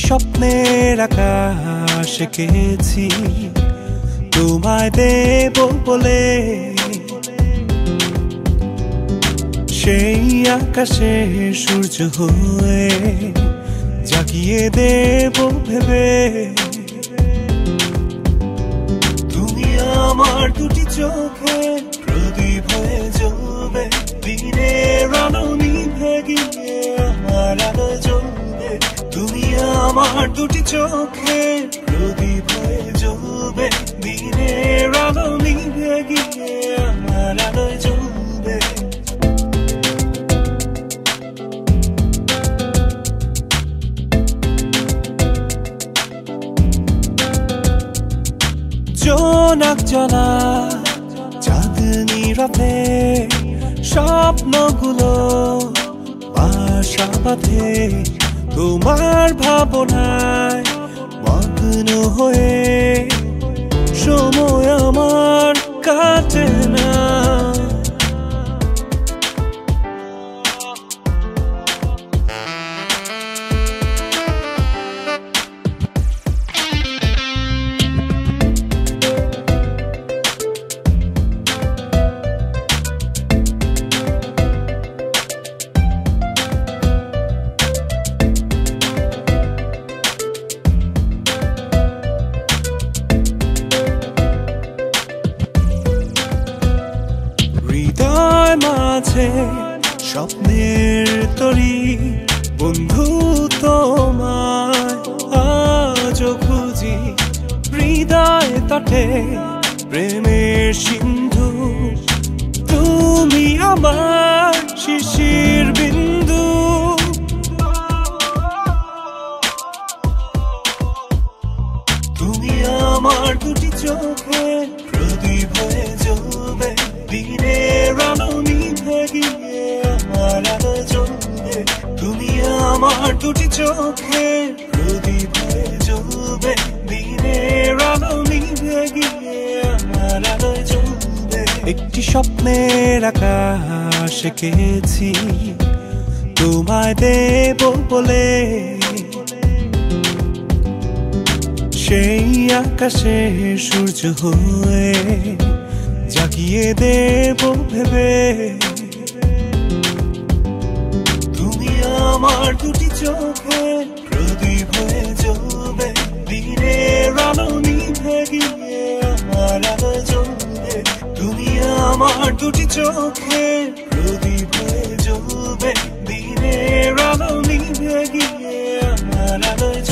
স্বপ্নের আকাশ এঁকেছি তোমায় দেব বলে, সেই আকাশে সূর্য হয়ে জাগিয়ে দেব ভেবে। তুমি আমার দুটি চোখে প্রদীপ হয়ে জ্বলবে, দিনের আলো নিভে গিয়ে আমার আলো জ্বলবে। তুমি আমার দুটি চোখে প্রদীপ হয়ে জ্বলবে, দিনের আলো নিভে গিয়ে আমার আলো জ্বলবে। জোনাক জ্বলা চাঁদনি রাতে স্বপ্নগুলো বাসা বাঁধে, তোমার ভাবনায় মগ্ন হয়ে সময় আমার কাটে না। হৃদয় মাঝে স্বপ্নের তরি, বন্ধু তোমায় আজও খুঁজি। হৃদয় তটে প্রেমের সিন্ধু, তুমি আমার শিশির বিন্দু। তুমি আমার দুটি চোখে প্রদীপ হয়ে জ্বলবে, দিনের আলো নিভে গিয়ে আমার আলো জ্বলবে। তুমি আমার দুটি চোখে প্রদীপ হয়ে জ্বলবে, দিনের আলো নিভে গিয়ে আমার আলো জ্বলবে। একটি স্বপ্নের আকাশ এঁকেছি তোমায় দেব বলে, সেই আকাশে সূর্য হয়ে জাগিয়ে দেব ভেবে। তুমি আমার দুটি চোখে প্রদীপ হয়ে জ্বলবে, দিনের আলো নিভে গিয়ে আমার আলো জ্বলবে। তুমি আমার দুটি চোখে প্রদীপ হয়ে জ্বলবে, দিনের আলো নিভে গিয়ে আমার আলো